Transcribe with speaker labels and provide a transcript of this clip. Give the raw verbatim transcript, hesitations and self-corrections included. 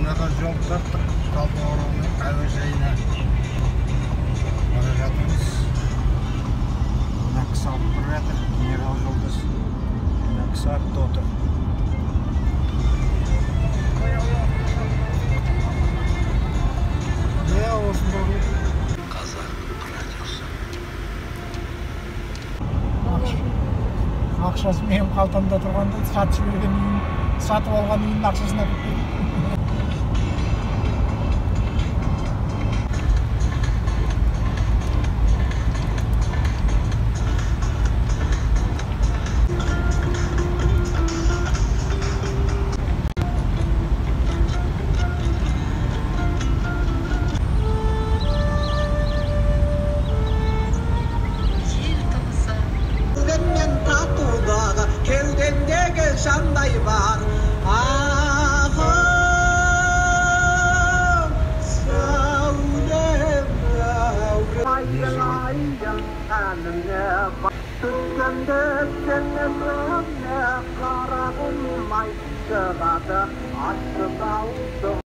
Speaker 1: жаңадан жол тарттық Талдықорғанның әуежайына бара жатырмыз. Мына кісі алып бара жатыр, генерал жолдас. Мына кісі артта отыр. Не осында бұл? Қазақ радиосы. Ақшасы менің қалтамда тұрғанда сатып жіберген үйін, сатып алған үйінің ақшасына кетті.
Speaker 2: Şanday var ahım savlem ayın ayın anne tükkende senemle karagın may çıgadı açtı dağıttım